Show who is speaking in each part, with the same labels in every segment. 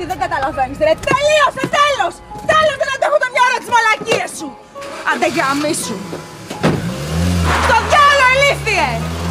Speaker 1: ότι δεν καταλαβαίνεις, ρε. Τελείωσε, τέλος! Τέλος, δεν αντέχω το μια ώρα τις μαλακίες σου! Άντε γαμίσου! Στο διάλο, ηλίθιε!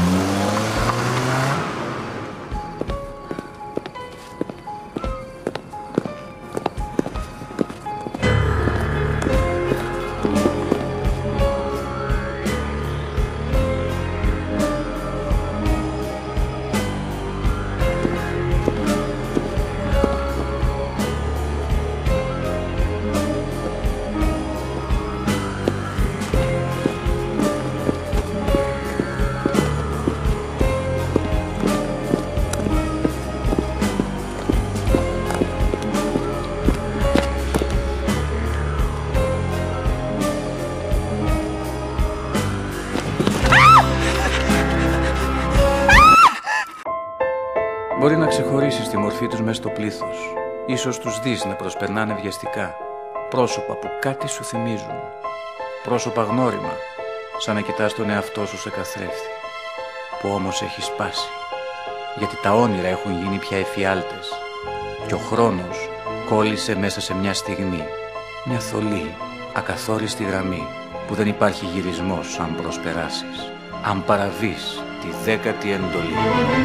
Speaker 2: Μπορεί να ξεχωρίσεις τη μορφή τους μέσα στο πλήθος. Ίσως τους δεις να προσπερνάνε βιαστικά. Πρόσωπα που κάτι σου θυμίζουν. Πρόσωπα γνώριμα, σαν να κοιτάς τον εαυτό σου σε καθρέφτη. Που όμως έχει σπάσει. Γιατί τα όνειρα έχουν γίνει πια εφιάλτες. Και ο χρόνος κόλλησε μέσα σε μια στιγμή. Μια θολή, ακαθόριστη γραμμή που δεν υπάρχει γυρισμός αν προσπεράσεις. Αν παραβείς τη 10η εντολή.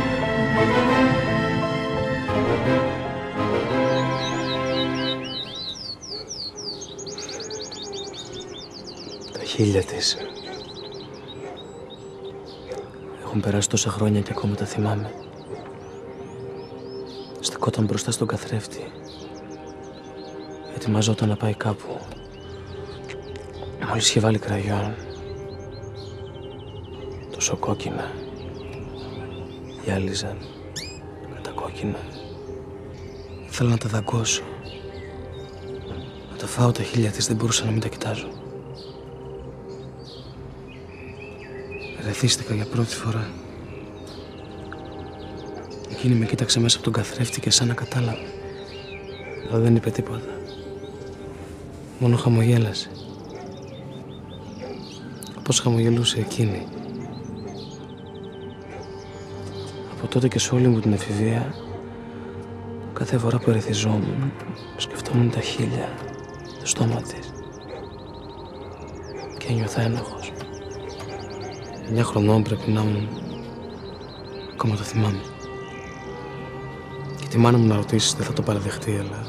Speaker 3: Τα χείλια της. Έχουν περάσει τόσα χρόνια και ακόμα τα θυμάμαι. Στεκόταν μπροστά στον καθρέφτη. Ετοιμαζόταν να πάει κάπου. Μόλις είχε βάλει κραγιόν. Τόσο κόκκινα. Γυάλιζαν. Κατακόκκινα. Ήθελα να τα δαγκώσω. Να τα φάω τα χείλια της, δεν μπορούσα να μην τα κοιτάζω. Ερεθίστηκα για πρώτη φορά. Εκείνη με κοίταξε μέσα από τον καθρέφτη και σαν να κατάλαβε. Αλλά δεν είπε τίποτα. Μόνο χαμογέλασε. Όπως χαμογελούσε εκείνη. Από τότε και σε όλη μου την εφηβεία, κάθε φορά που ερεθιζόμουν, σκεφτόμουν τα χείλια, το στόμα της. Και ένιωθα ένοχος. 9 χρονών πρέπει να ήμουν. Ακόμα το θυμάμαι. Και τη μάνα μου να ρωτήσεις δεν θα το παραδεχτεί, αλλά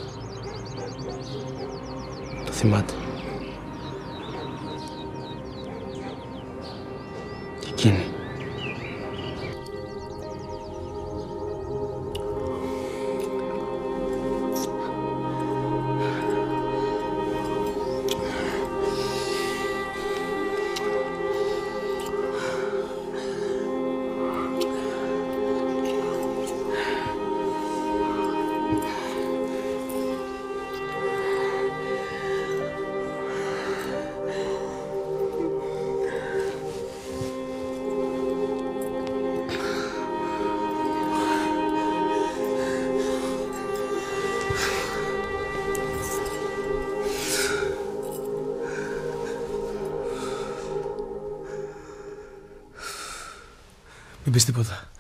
Speaker 3: το θυμάται. Και εκείνη. Μην πεις τίποτα.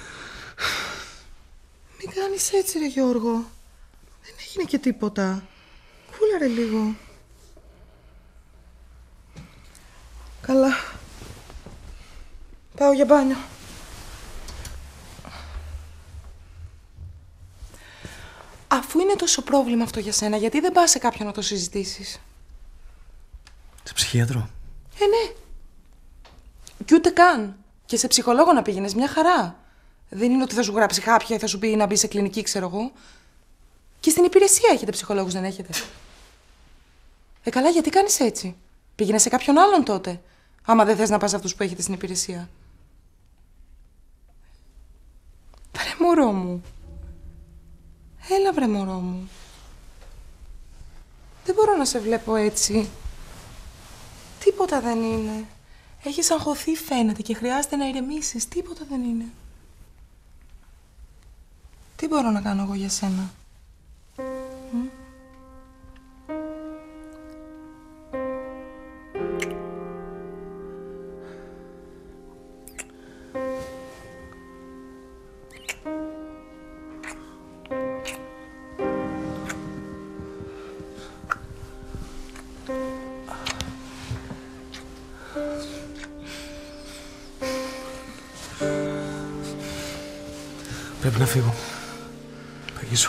Speaker 4: Μην κάνεις έτσι ρε Γιώργο. Δεν έγινε και τίποτα. Κούλαρε λίγο. Καλά. Πάω για μπάνιο. Αφού είναι τόσο πρόβλημα αυτό για σένα, γιατί δεν πας σε κάποιον να το συζητήσεις?
Speaker 3: Σε ψυχίατρο?
Speaker 4: Ναι. Κι ούτε καν. Και σε ψυχολόγο να πήγαινες, μια χαρά. Δεν είναι ότι θα σου γράψει χάπια ή θα σου πει να μπει σε κλινική, ξέρω εγώ. Και στην υπηρεσία έχετε ψυχολόγους, δεν έχετε? Καλά, γιατί κάνεις έτσι? Πήγαινε σε κάποιον άλλον τότε, άμα δεν θες να πας σε αυτούς που έχετε στην υπηρεσία. Βρε μωρό μου. Έλα βρε μωρό μου. Δεν μπορώ να σε βλέπω έτσι. Τίποτα δεν είναι. Έχεις αγχωθεί φαίνεται και χρειάζεται να ηρεμήσεις. Τίποτα δεν είναι. Τι μπορώ να κάνω εγώ για σένα?
Speaker 3: Πρέπει να φύγω. Παγίσω.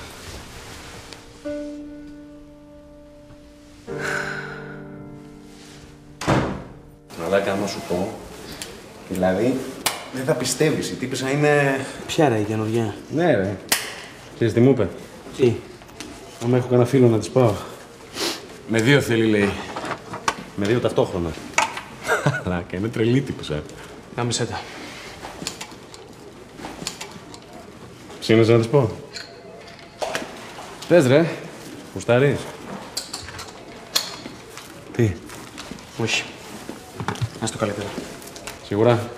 Speaker 5: Μαλάκα, άμα σου πω, δηλαδή, δεν θα πιστεύεις. Η τύπισσα είναι...
Speaker 3: Ποια ρε, η καινούργια?
Speaker 5: Ναι ρε. Ξέρεις τι μου είπε?
Speaker 3: Τι?
Speaker 5: Άμα έχω κανένα φίλο να της πάω. Με 2 θέλει, λέει. Με 2 ταυτόχρονα. Μαλάκα, είναι τρελή τύπισσα.
Speaker 3: Κάμισε τα.
Speaker 5: Ψήνεσαι να της πω? Πες ρε, γουστάρεις? Τι?
Speaker 3: Όχι. Ας το καλύτερα.
Speaker 5: Σίγουρα?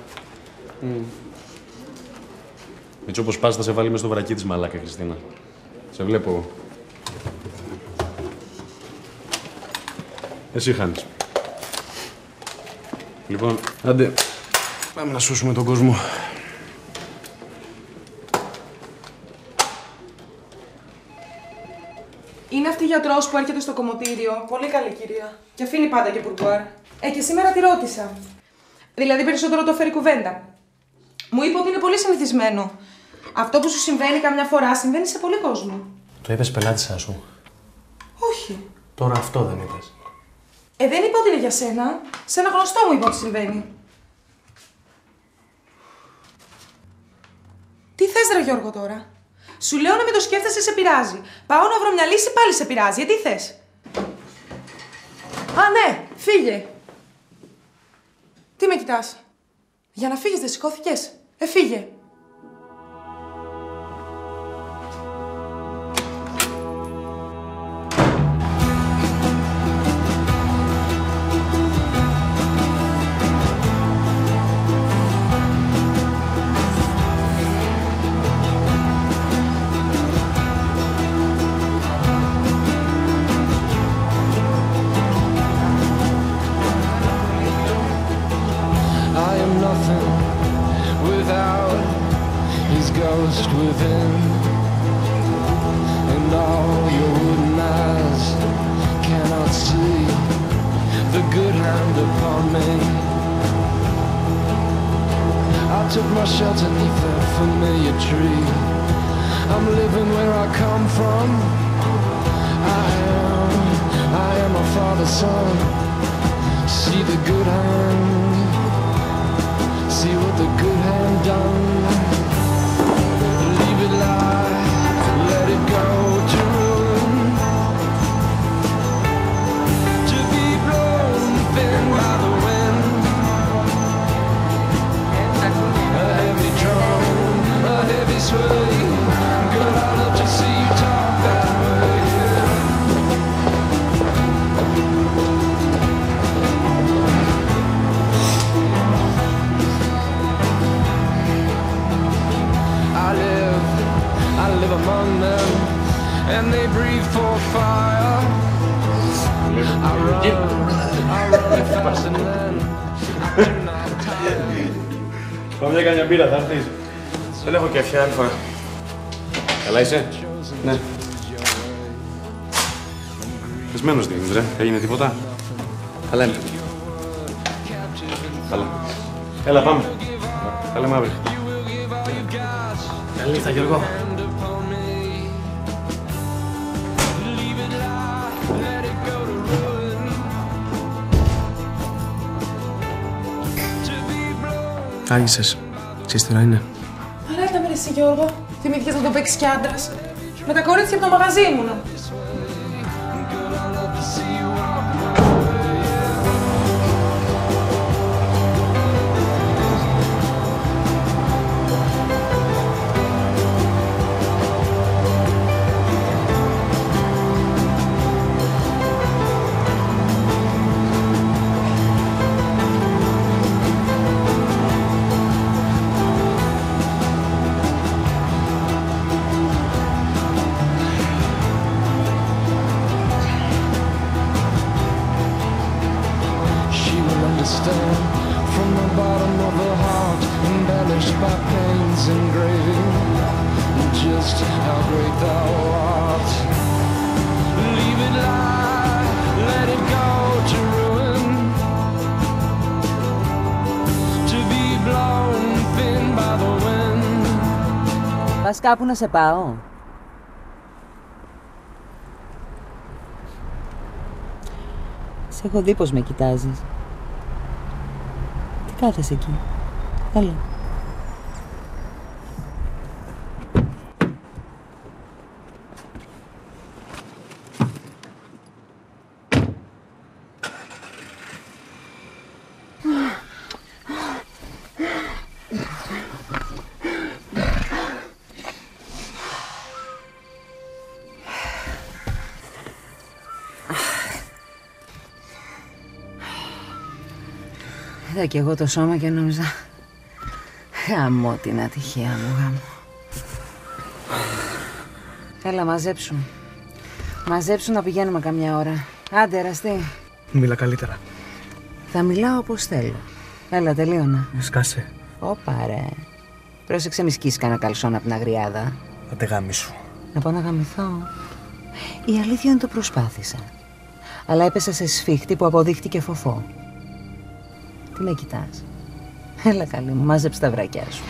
Speaker 5: Έτσι όπως πας θα σε βάλει μες στο βρακί της, μαλάκα, Χριστίνα. Σε βλέπω εγώ. Εσύ χάνεις. Λοιπόν, άντε, πάμε να σώσουμε τον κόσμο.
Speaker 4: Είναι αυτή η γιατρός που έρχεται στο κομμωτήριο. Πολύ καλή κυρία. Και αφήνει πάντα και πουρκουάρ. Και σήμερα τη ρώτησα. Δηλαδή περισσότερο το φέρει κουβέντα. Μου είπε ότι είναι πολύ συνηθισμένο. Αυτό που σου συμβαίνει καμιά φορά συμβαίνει σε πολύ κόσμο.
Speaker 3: Το είπες πελάτησά σου?
Speaker 4: Όχι.
Speaker 3: Τώρα αυτό δεν είπες?
Speaker 4: Δεν είπα ότι είναι για σένα. Σε ένα γνωστό μου είπα ότι συμβαίνει. Τι θες ρε Γιώργο τώρα? Σου λέω να μην το σκέφτεσαι, σε πειράζει. Πάω να βρω μια λύση, πάλι σε πειράζει. Τι θες? Α, ναι, φύγε. Τι με κοιτάς? Για να φύγεις δεν σηκώθηκες? Φύγε.
Speaker 6: Ghost within, and all your wooden eyes cannot see the good hand upon me. I took my shelter beneath that familiar tree. I'm living where I come from. I am my father's son. See the good hand, see what the good hand done. Let it go to ruin, to be blown thin by the wind. A heavy drum, a heavy sway. Girl, I love to see you talk that way. I live among them, and they breathe for fire. I run fast and then I do not tire.
Speaker 5: Πάμε για καμιά μπύρα, θα έρθεις?
Speaker 3: Δεν έχω και αυτή άλλη φορά.
Speaker 5: Καλά είσαι?
Speaker 3: Ναι.
Speaker 5: Πεσμένος δείχνεις ρε, έγινε τίποτα?
Speaker 3: Καλά είμαι.
Speaker 5: Καλά. Έλα πάμε. Τα λέμε αύριο.
Speaker 3: Καλή νύχτα Γιώργο. Άργησες. Ξέρεις τι ώρα είναι?
Speaker 4: Αλλά έρθαμε ρε εσύ Γιώργο. Θυμήθηκες να το παίξεις κι άντρας. Με τα κορίτσια από το μαγαζί ήμουνα. From the bottom of the heart, embellished by pains engraving, just how great thou art. Leave it lie, let it go to ruin, to be blown thin by the wind.
Speaker 7: Πας κάπου να σε πάω? Σε έχω δει πως με κοιτάζεις. Τι κάθεσαι εκεί? Έλα. Είδα κι εγώ το σώμα και νόμιζα γαμώ την ατυχία μου, γαμώ. Έλα, μαζέψου. Μαζέψου να πηγαίνουμε καμιά ώρα. Άντε, εραστή.
Speaker 3: Μίλα καλύτερα.
Speaker 7: Θα μιλάω όπως θέλω. Έλα, τελείωνα.
Speaker 3: Σκάσε.
Speaker 7: Ωπα ρε. Πρόσεξε μη σκίσεις κανένα καλσόν από την αγριάδα.
Speaker 3: Άντε γάμισου.
Speaker 7: Να πάω να γαμηθώ. Η αλήθεια είναι το προσπάθησα. Αλλά έπεσα σε σφίχτη που αποδείχτηκε φοφό. Τι με κοιτάς? Έλα καλή μου, μάζεψε τα βρακιά σου.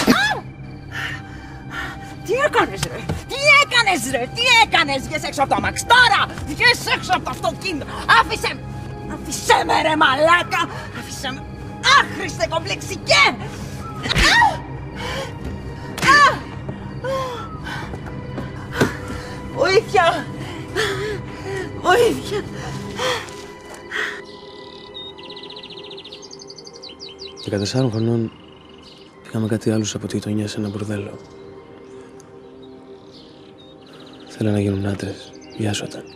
Speaker 7: Τι έκανες ρε? Τι έκανες ρε? Τι έκανες? Βγες έξω από το αμάξι τώρα! Βγες έξω από το αυτοκίνητο! Άφησέ με ρε μαλάκα! Άφησέ με! Άχρηστε κομπλεξικέ! Βοήθεια! Βοήθεια!
Speaker 3: Και 14 χρονών πήγαμε κάτι άλλους από τη γειτονιά σε ένα μπουρδέλο. Θέλανε να γίνουν άντρες, βιάζονταν.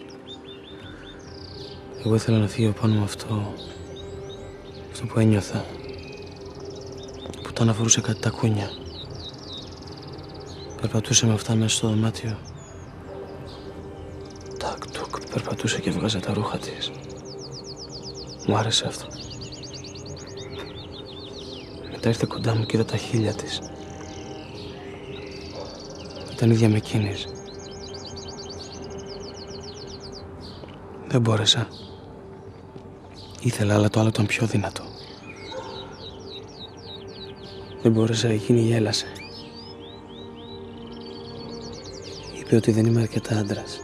Speaker 3: Εγώ ήθελα να φύγω πάνω με αυτό που ένιωθα, που το αναφορούσε κάτι τα κούνια. Περπατούσε με αυτά μέσα στο δωμάτιο. Τακ-τουκ, περπατούσε και βγάζε τα ρούχα της. Μου άρεσε αυτό. Μετά ήρθε κοντά μου και είδα τα χείλια της. Ήταν ίδια με εκείνης. Δεν μπόρεσα. Ήθελα, αλλά το άλλο ήταν πιο δυνατό. Δεν μπόρεσα, εκείνη γέλασε. Είπε ότι δεν είμαι αρκετά άντρας.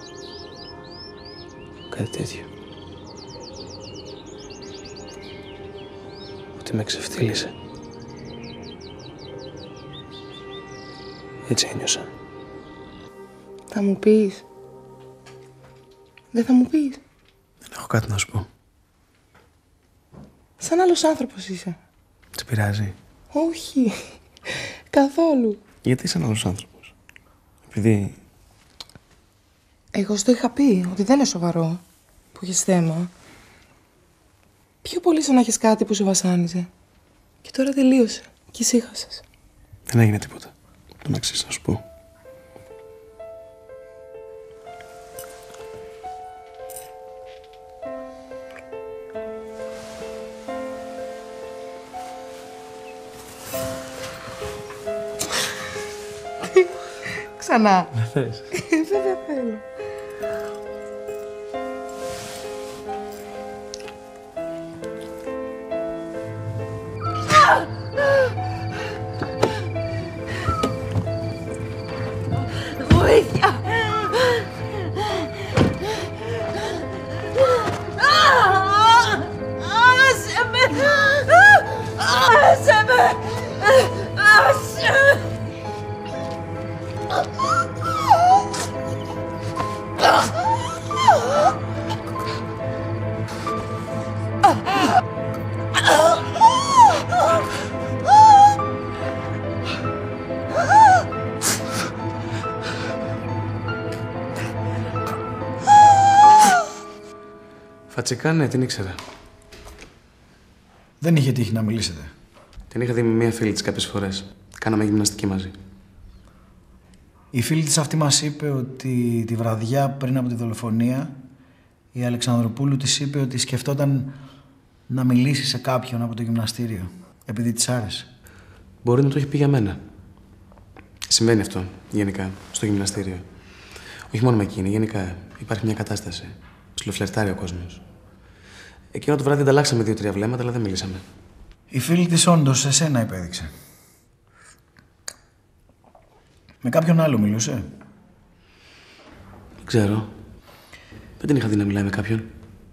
Speaker 3: Κάτι τέτοιο. Ότι με ξεφτύλισε. Έτσι ένιωσα.
Speaker 4: Θα μου πεις? Δεν θα μου πεις?
Speaker 3: Δεν έχω κάτι να σου πω.
Speaker 4: Σαν άλλος άνθρωπος είσαι.
Speaker 3: Σε πειράζει?
Speaker 4: Όχι. Καθόλου.
Speaker 3: Γιατί είσαι άλλος άνθρωπος? Επειδή...
Speaker 4: Εγώ σου το είχα πει ότι δεν είναι σοβαρό που έχεις θέμα. Πιο πολύ σαν να έχεις κάτι που σε βασάνιζε. Και τώρα τελείωσε. Και ησύχασες.
Speaker 3: Δεν έγινε τίποτα. Το να ξέρεις να σου πω.
Speaker 4: Ξανά.
Speaker 3: Να θες?
Speaker 4: Δεν θέλω.
Speaker 7: Βοήθεια! Άσε με! Άσε με! Άσε με!
Speaker 3: Φατσικά, ναι, την ήξερα.
Speaker 8: Δεν είχε τύχει να μιλήσετε?
Speaker 3: Την είχα δει με μία φίλη της κάποιες φορές. Κάναμε γυμναστική μαζί.
Speaker 8: Η φίλη της αυτή μας είπε ότι τη βραδιά πριν από τη δολοφονία η Αλεξανδροπούλου της είπε ότι σκεφτόταν να μιλήσει σε κάποιον από το γυμναστήριο, επειδή της άρεσε.
Speaker 3: Μπορεί να το έχει πει για μένα. Συμβαίνει αυτό, γενικά, στο γυμναστήριο. Όχι μόνο με εκείνη, γενικά. Υπάρχει μια κατάσταση. Ψιλοφλερτάρει ο κόσμος. Εκείνο το βράδυ ανταλλάξαμε 2-3 βλέμματα, αλλά δεν μιλήσαμε.
Speaker 8: Η φίλη της όντως εσένα υπέδειξε. Με κάποιον άλλο μιλούσε?
Speaker 3: Δεν ξέρω. Δεν την είχα δει να μιλάει με κάποιον.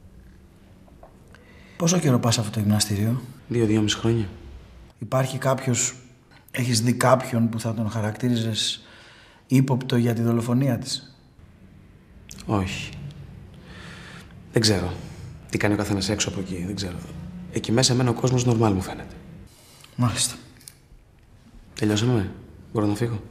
Speaker 8: Πόσο καιρό πας αυτό το γυμναστήριο?
Speaker 3: 2-2,5 χρόνια.
Speaker 8: Υπάρχει κάποιος, έχεις δει κάποιον που θα τον χαρακτήριζες ύποπτο για τη δολοφονία της?
Speaker 3: Όχι. Δεν ξέρω. Τι κάνει ο καθένας έξω από εκεί, δεν ξέρω. Εκεί μέσα εμένα ο κόσμος νορμάλ μου φαίνεται.
Speaker 8: Μάλιστα.
Speaker 3: Τελειώσαμε. Μπορώ να φύγω.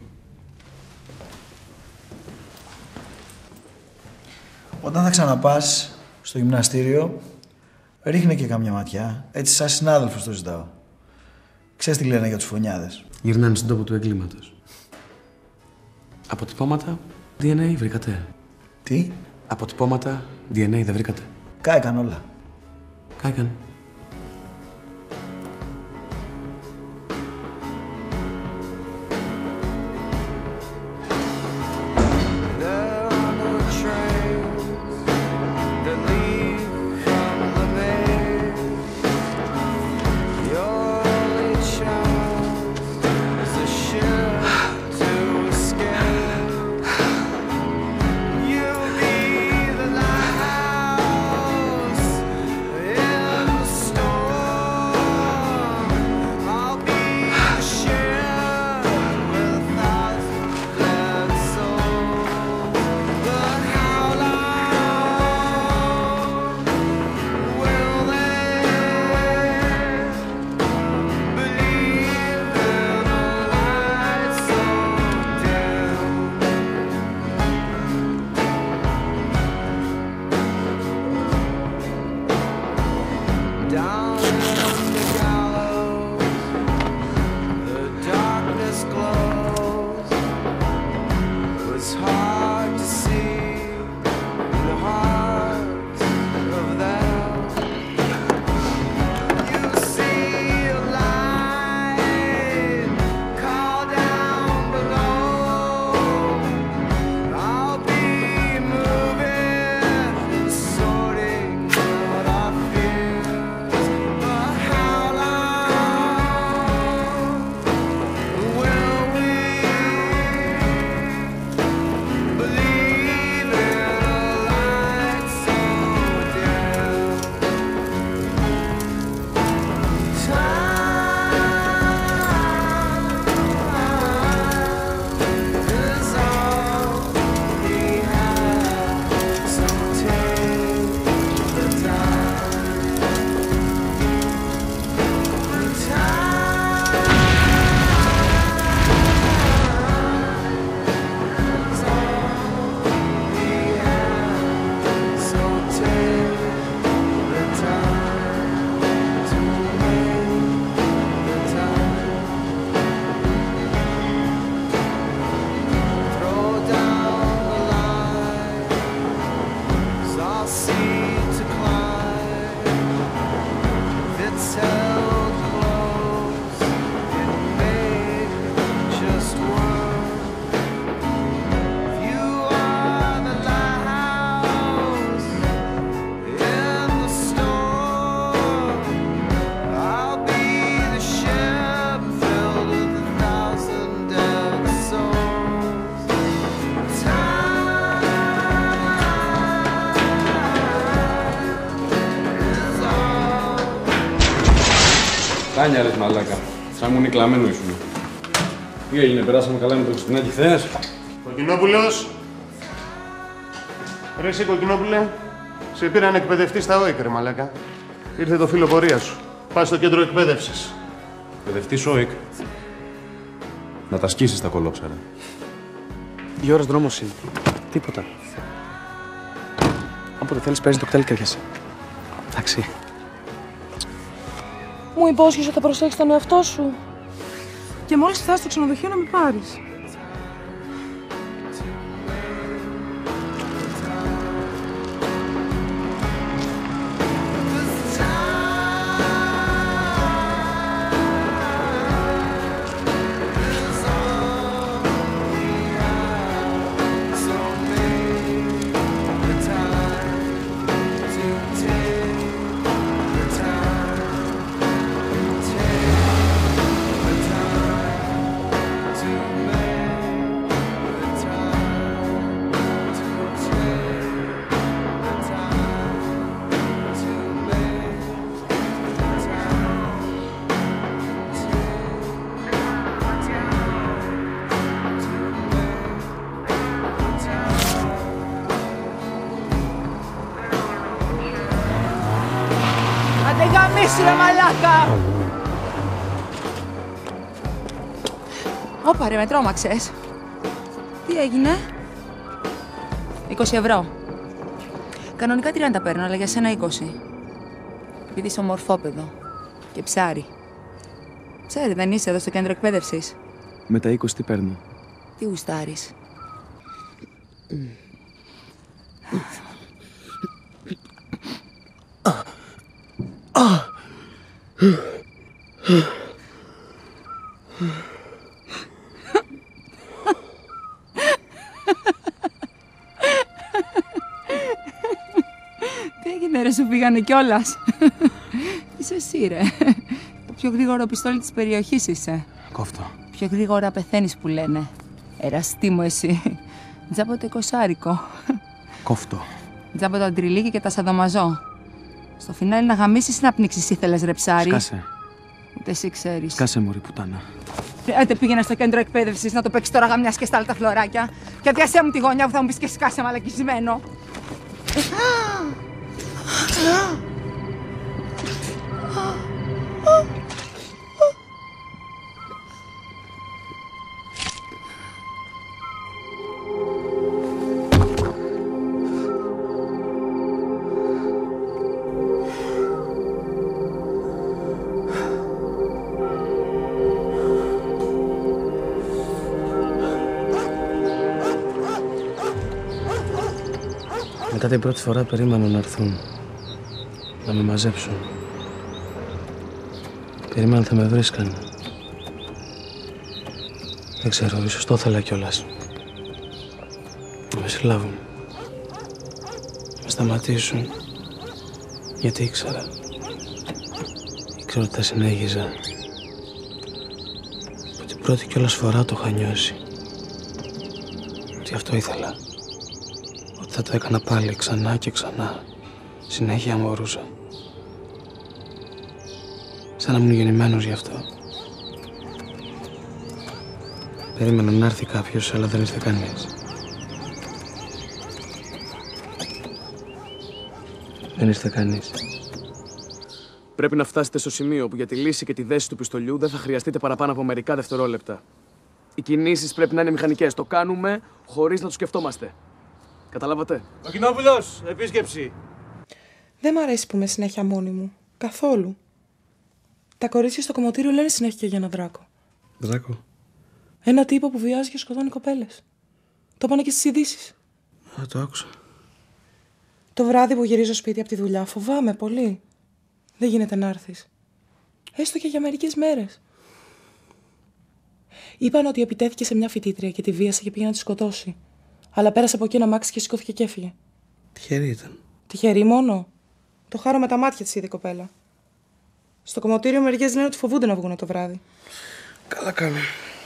Speaker 8: Όταν θα ξαναπάς στο γυμναστήριο, ρίχνε και κάμια ματιά. Έτσι σαν συνάδελφος το ζητάω. Ξέρεις τι λένε για τους φωνιάδες?
Speaker 3: Γυρνάνε στον τόπο του εγκλήματος. Αποτυπώματα DNA βρήκατε?
Speaker 8: Τι?
Speaker 3: Αποτυπώματα DNA δεν βρήκατε?
Speaker 8: Κάηκαν όλα.
Speaker 3: Κάηκαν.
Speaker 5: Τάνια ρε μαλάκα. Σαν μου είναι κλαμμένο ήσουν. Τι έγινε, περάσαμε καλά με το Χριστινάκι χθες?
Speaker 9: Κοκκινόπουλος. Ρε εσύ Κοκκινόπουλε, σε πήραν εκπαιδευτή στα ΟΙΚ ρε μαλάκα. Ήρθε το φίλο πορεία σου. Πας στο κέντρο εκπαίδευσης.
Speaker 5: Εκπαιδευτής ΟΙΚ. Να τα σκίσεις τα κολόψαρα.
Speaker 3: 2 ώρες δρόμος είναι. Τίποτα. Όποτε θέλεις παίζει το κτέλ και έρχεσαι. Εντάξει.
Speaker 4: Μου υπόσχεσαι ότι θα προσέξεις τον εαυτό σου. Και μόλις φτάσεις στο ξενοδοχείο να με πάρεις.
Speaker 6: To make
Speaker 1: κάνεις ρε μαλάκα!
Speaker 10: Όπα ρε, με τρόμαξες. Τι έγινε? 20 ευρώ. Κανονικά 30 παίρνω, αλλά για σένα 20. Επειδή είσαι ομορφόπεδο και ψάρι. Ξέρει, δεν είσαι εδώ στο κέντρο εκπαίδευσης.
Speaker 3: Με τα 20 τι παίρνω?
Speaker 10: Τι γουστάρεις? Τι έγινε ρε, σου πήγανε κιόλας? Είσαι εσύ ρε. Το πιο γρήγορο πιστόλι της περιοχής είσαι.
Speaker 3: Κόφτω.
Speaker 10: Πιο γρήγορα πεθαίνεις που λένε. Εραστή μου εσύ. Τζάμπο το 20άρικο.
Speaker 3: Κόφτω.
Speaker 10: Τζάμπο το αντριλίκι και τα σαδομαζό. Στο φινάλι να γαμίσεις ή να πνίξεις ήθελες ρε ψάρι?
Speaker 3: Σκάσε.
Speaker 10: Ούτε εσύ ξέρεις.
Speaker 3: Σκάσε μωρή πουτάνα.
Speaker 10: Άντε πήγαινε στο κέντρο εκπαίδευσης να το παίξεις τώρα γαμιάς και στα άλλα τα φλωράκια. Και διασέ μου τη γωνιά που θα μου πεις και σκάσε μαλακισμένο.
Speaker 3: Μετά την πρώτη φορά περίμενα να έρθουν, να με μαζέψουν. Περίμενα θα με βρίσκανε. Δεν ξέρω, ίσως το ήθελα κιόλας. Να με συλλάβουν. Να με σταματήσουν. Γιατί ήξερα. Ήξερα ότι τα συνέχιζα. Από την πρώτη κιόλας φορά το είχα νιώσει. Ότι αυτό ήθελα. Θα το έκανα πάλι ξανά και ξανά. Συνέχεια μωρούσα. Σαν να ήμουν γεννημένος γι' αυτό. Περίμενα να έρθει κάποιος, αλλά δεν ήρθε κανείς. Δεν ήρθε κανείς.
Speaker 11: Πρέπει να φτάσετε στο σημείο που για τη λύση και τη δέση του πιστολιού δεν θα χρειαστείτε παραπάνω από μερικά δευτερόλεπτα. Οι κινήσεις πρέπει να είναι μηχανικές. Το κάνουμε χωρίς να το σκεφτόμαστε. Καταλάβατε?
Speaker 12: Ο Κοινόπουλος, επίσκεψη.
Speaker 4: Δεν μ' αρέσει που είμαι συνέχεια μόνη μου. Καθόλου. Τα κορίτσια στο κομμωτήριο λένε συνέχεια για έναν Δράκο.
Speaker 3: Δράκο?
Speaker 4: Ένα τύπο που βιάζει και σκοτώνει κοπέλες. Το πάνε και στις ειδήσεις.
Speaker 3: Α, το άκουσα.
Speaker 4: Το βράδυ που γυρίζω σπίτι από τη δουλειά φοβάμαι πολύ. Δεν γίνεται να έρθεις. Έστω και για μερικές μέρες. Είπαν ότι επιτέθηκε σε μια φοιτήτρια και τη βίασε και πήγε να τη σκοτώσει. Αλλά πέρασε από εκεί ένα αμάξι και σηκώθηκε και έφυγε.
Speaker 3: Τυχερή ήταν.
Speaker 4: Τυχερή μόνο. Το χάρο με τα μάτια της είδε η κοπέλα. Στο κομμωτήριο μερικές λένε ότι φοβούνται να βγουν το βράδυ.
Speaker 3: Καλά κάνουν.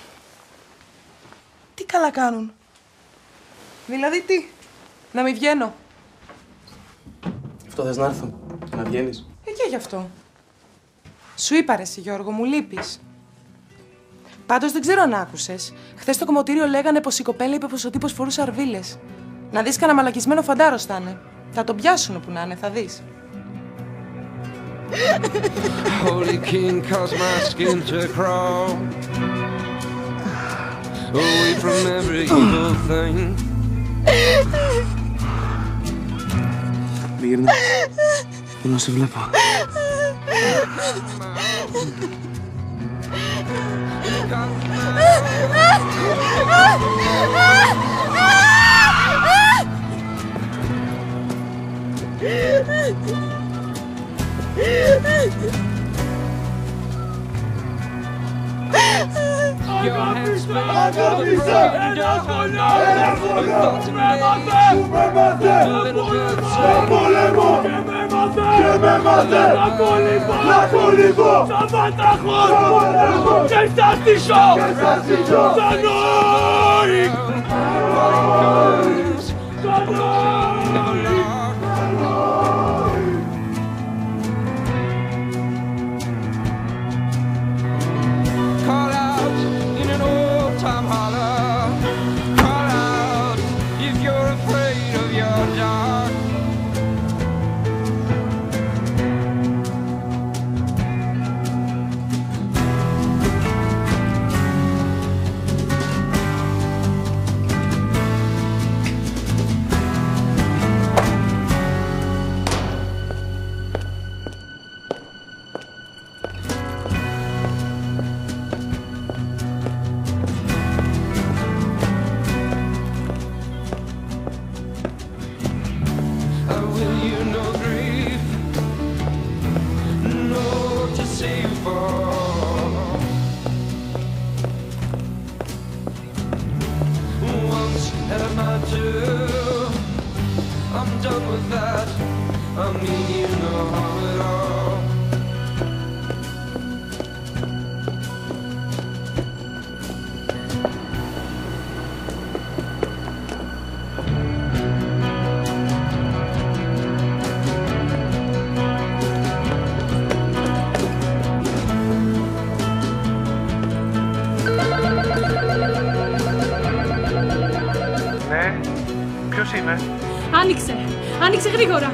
Speaker 4: Τι καλά κάνουν? Δηλαδή τι? Να μην βγαίνω?
Speaker 3: Αυτό θες να έρθω και να βγαίνεις?
Speaker 4: Και γι' αυτό. Σου είπα ρε εσύ Γιώργο, μου λείπεις. Πάντως δεν ξέρω αν άκουσες. Χθες στο κομμωτήριο λέγανε πως η κοπέλα είπε πως ο τύπος φορούσε αρβίλες. Να δεις κανένα μαλακισμένο φαντάρος θα είναι. Θα τον πιάσουν όπου να είναι, θα δεις.
Speaker 6: Holy King caused my skin to crawl away from every evil thing.
Speaker 3: Μην γυρνάς. Θέλω να σε βλέπω.
Speaker 6: with that. I mean, you know how it all.
Speaker 9: Ναι, ποιος είναι?
Speaker 13: Άνοιξε γρήγορα.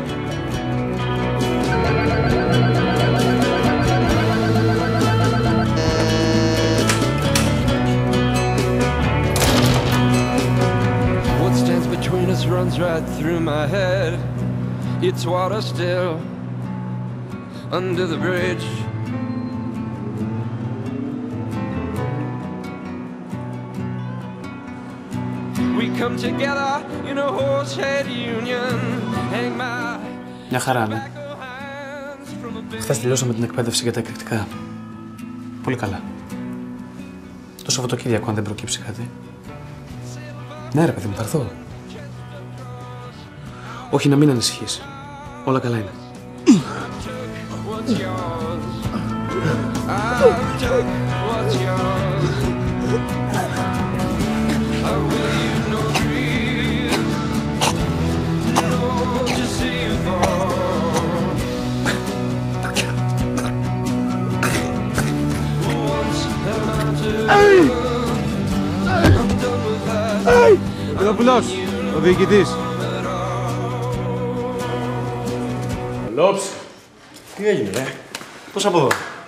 Speaker 6: What stands between us runs right through my head. It's water still under the bridge. We come together in a horsehead union. Hang my
Speaker 3: Μια χαρά, ναι. Χθες τελειώσαμε την εκπαίδευση για τα εκρηκτικά. Πολύ καλά. Το Σαββατοκύριακο, αν δεν προκύψει κάτι. Ναι, ρε παιδί μου, θα έρθω. Όχι, να μην ανησυχείς. Όλα καλά είναι.
Speaker 6: what's yours. I took what's yours. I will you no grief. No to see you fall. Once am I too. I'm done with that.
Speaker 12: Παιδοπουλός, ο διοικητής.
Speaker 5: Λόψ, τι έγινε, ρε? Πώς από εδώ?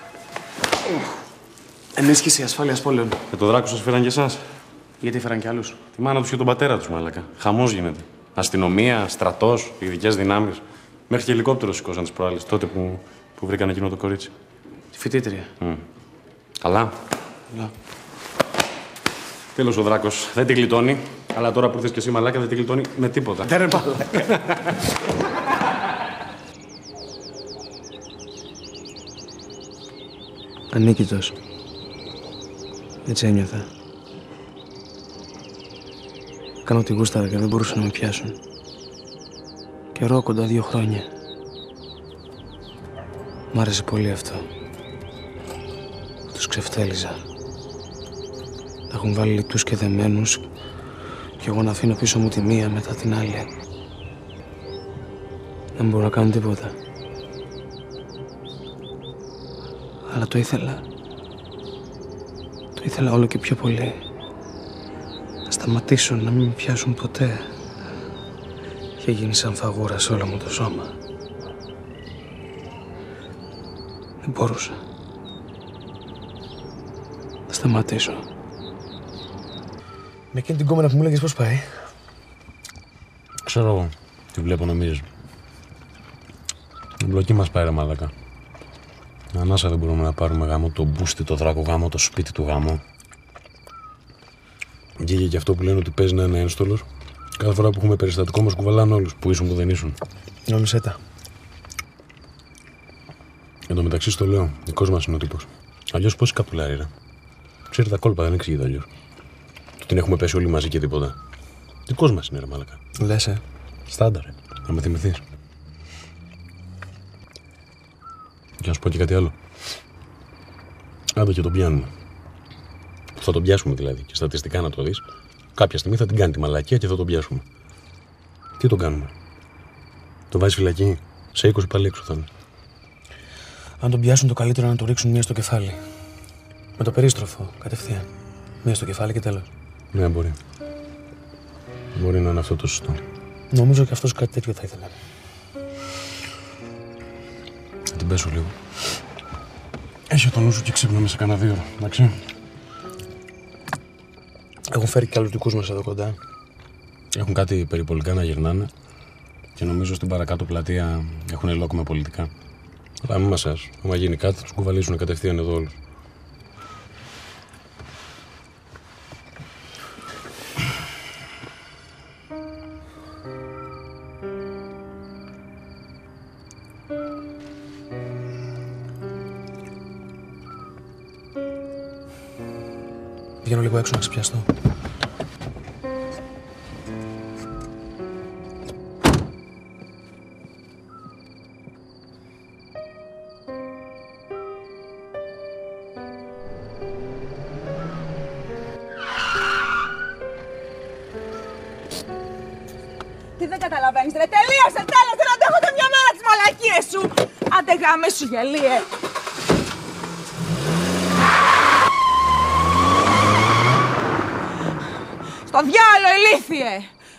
Speaker 3: Ενίσχυση ασφάλειας πόλεων.
Speaker 5: Και το δράκο σας φέραν και εσάς?
Speaker 3: Γιατί φέραν κι άλλους?
Speaker 5: Τη μάνα τους και τον πατέρα τους, μάλακα. Χαμός γίνεται. Αστυνομία, στρατός, ειδικές δυνάμεις. Μέχρι και ελικόπτερο σηκώσαν τις προάλλες, τότε που βρήκαν εκείνο το κορίτσι.
Speaker 3: Τη φοιτήτρια.
Speaker 5: Καλά.
Speaker 3: Καλά.
Speaker 5: Τέλος ο δράκος. Δεν τη γλιτώνει. Αλλά τώρα που ήρθες και εσύ, μαλάκα, δεν τη γλιτώνει με τίποτα.
Speaker 3: Δεν ρε μαλάκα. Ανίκητος. Έτσι ένιωθα. Κάνω ό,τι γούσταρα και δεν μπορούσαν να με πιάσουν. Καιρό κοντά 2 χρόνια. Μ' άρεσε πολύ αυτό. Τους ξεφτέλιζα. Τα έχουν βάλει λιτούς και δεμένους κι εγώ να αφήνω πίσω μου τη μία μετά την άλλη. Δεν μπορώ να κάνω τίποτα. Αλλά το ήθελα. Το ήθελα όλο και πιο πολύ. Να σταματήσουν, να μην με πιάσουν ποτέ. Είχε γίνει σαν φαγούρα σε όλο μου το σώμα. Δεν μπορούσα. Να σταματήσω. Με εκείνη την κόμενα που μου λέγες πώς πάει?
Speaker 5: Ξέρω εγώ. Τη βλέπω νομίζεις. Η μπλοκή μας πάει, ρε μαλάκα. Ανάσα δεν μπορούμε να πάρουμε γάμο, το μπούστι, το δράκο γάμο, το σπίτι του γάμο. Βγήκε και αυτό που λένε ότι παίζει να είναι ένστολος. Κάθε φορά που έχουμε περιστατικό μας κουβαλάνε όλους, που ήσουν που δεν ήσουν.
Speaker 3: Νόμιζε τα.
Speaker 5: Εν τω μεταξύ στο λέω, δικός μας είναι ο τύπος. Αλλιώς πώς καπτουλάρει, ρε. Ξέρει τα κόλπα, δεν εξηγείται αλλιώς. Του την έχουμε πέσει όλοι μαζί και τίποτα. Δικός μας είναι, ρε μάλακα.
Speaker 3: Λες,
Speaker 5: Στάνταρ, να με θυμηθείς. Και να σου πω και κάτι άλλο. Άντε και τον πιάνουμε. Που θα τον πιάσουμε δηλαδή, και στατιστικά να το δεις. Κάποια στιγμή θα την κάνει τη μαλακία και θα τον πιάσουμε. Τι τον κάνουμε? Τον βάζει φυλακή? Σε 20 πάλι έξω θα είναι.
Speaker 3: Αν τον πιάσουν, το καλύτερο είναι να του ρίξουν μία στο κεφάλι. Με το περίστροφο, κατευθείαν. Μία στο κεφάλι και τέλος.
Speaker 5: Ναι, μπορεί. Μπορεί να είναι αυτό το σωστό.
Speaker 3: Νομίζω και αυτός κάτι τέτοιο θα ήθελε.
Speaker 5: Θα την πέσω λίγο. Έχει το νου σου και ξύπναμε σε κανένα 2 ώρα, εντάξει.
Speaker 3: Έχουν φέρει και άλλους δικούς μας εδώ κοντά.
Speaker 5: Έχουν κάτι περιπολικά να γυρνάνε και νομίζω στην παρακάτω πλατεία έχουν λόγο με πολιτικά. Αλλά μην μασάς. Άμα γίνει κάτι, θα τους κουβαλήσουν κατευθείαν εδώ όλους.
Speaker 3: Βγαίνω λίγο έξω να ξυπιαστώ.
Speaker 1: Τι δεν καταλαβαίνεις ρε, τελείωσε, τέλος, δεν αντέχω ούτε μια μέρα τις μαλακίες σου. Άντε γαμίσου γελίε. Στο διάλο, ηλίθιε!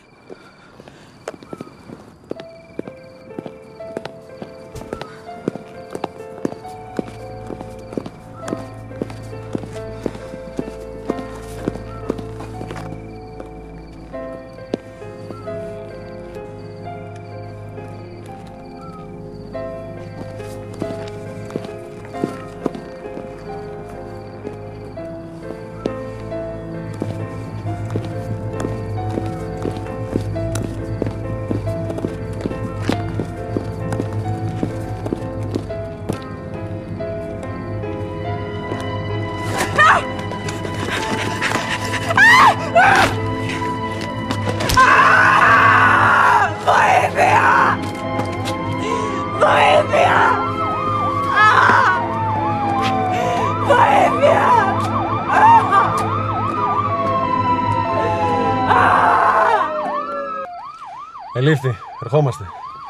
Speaker 5: Ελήφθη, ερχόμαστε.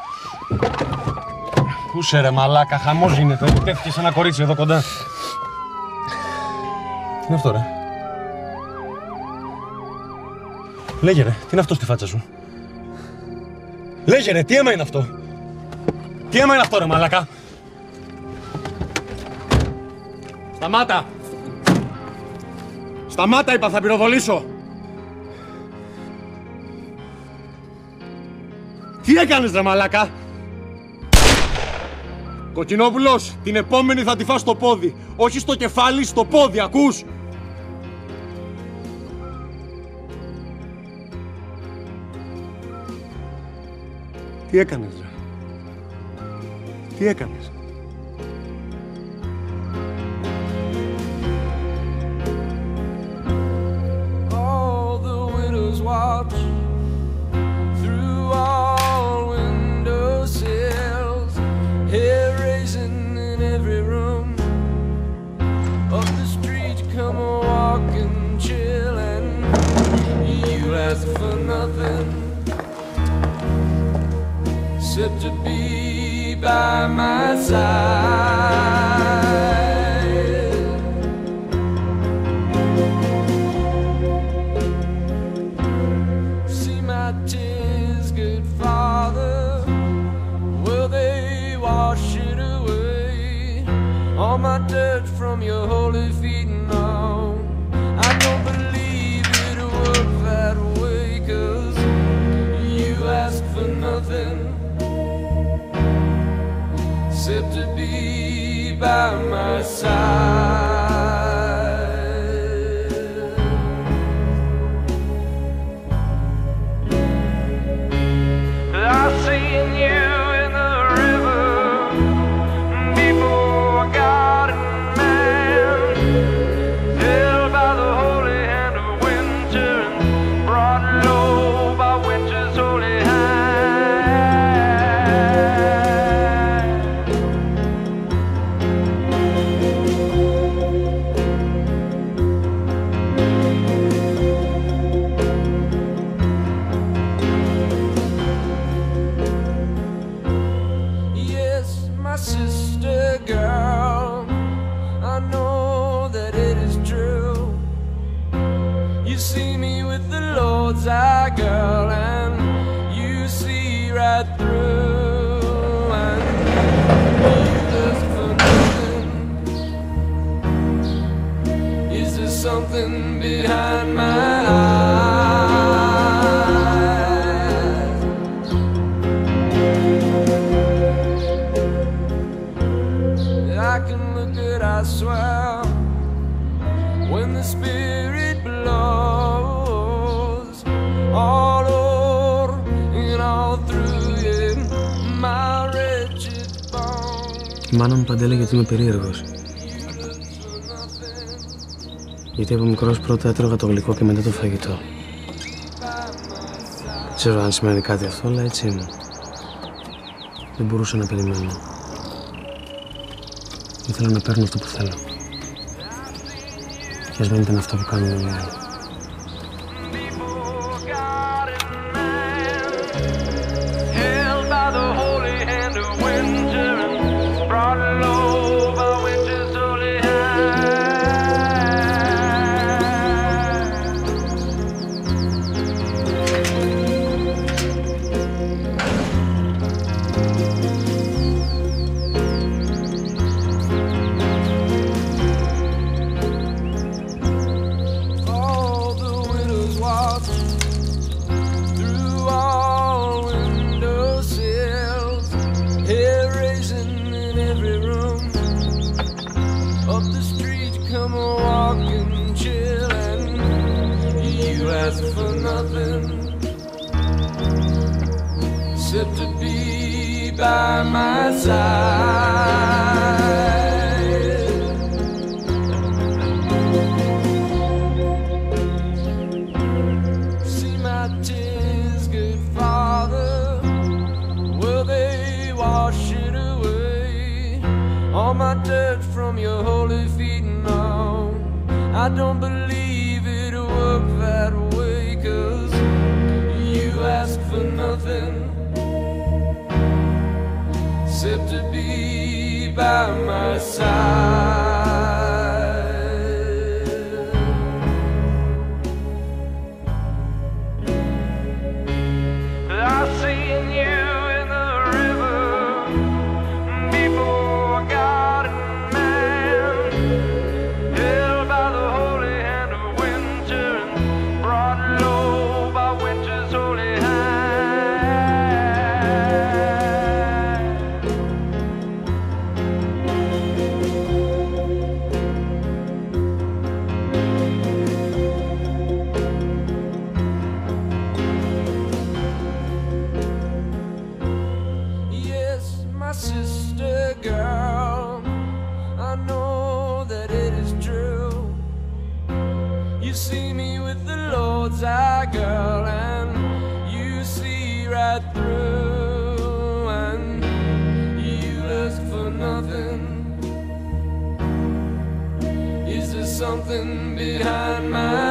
Speaker 5: Πού σε ρε μαλάκα, χαμός γίνεται. Τέθηκες ένα κορίτσι εδώ κοντά. Τι είναι αυτό ρε? Λέγε ρε, τι είναι αυτό στη φάτσα σου? Λέγε ρε, τι αίμα είναι αυτό? Τι αίμα είναι αυτό ρε μαλάκα? Σταμάτα! Σταμάτα είπα, θα πυροβολήσω! Τι έκανες ρε μαλάκα? Κοκκινόπουλος, την επόμενη θα τη φας στο πόδι. Όχι στο κεφάλι, στο πόδι, ακούς? Τι έκανες ρε? Τι έκανες?
Speaker 6: All the widows watch through all window sills, hair raising in every room. Up the street come a walking chillin'. You ask for nothing except to be by my side. See my tears, good Father, will they wash it away? All my dirt from your holy feet now. I don't believe it'll work that way, 'cause you ask for nothing except to be by my side. I seen you in the river before God and man, held by the holy hand of winter and brought low by winter's holy hand. Yes, my sister girl, I know that it is true. You see me with the Lord's eye, girl, and you see right through. And you ask for nothing. Is there something behind my eyes? I can look at, I swear, when the Spirit blows all over and all through it, my wretched bones.
Speaker 3: Η μάνα μου πάντα έλεγε ότι είμαι περίεργος. Γιατί από μικρός πρώτα έτρωγα το γλυκό και μετά το φαγητό. Δεν ξέρω αν σημαίνει κάτι αυτό, αλλά έτσι ήμουν. Δεν μπορούσα να περιμένω. Ήθελα να παίρνω αυτό που θέλω. Και ας δεν ήταν αυτό που κάνουν όλοι οι άλλοι.
Speaker 6: nothing except to be by my side. See my tears, good Father, will they wash it away? All my dirt from your holy feet, no, I don't believe it'll work that way, 'cause you ask for nothing except to be by my side. I seen you in the river before God and man, held by the holy hand of winter and brought low by winter's holy hand. Yes, my sister girl, I know that it is true. You see me with the Lord's eye, girl, and you see right through, and you ask for nothing. Is there something behind my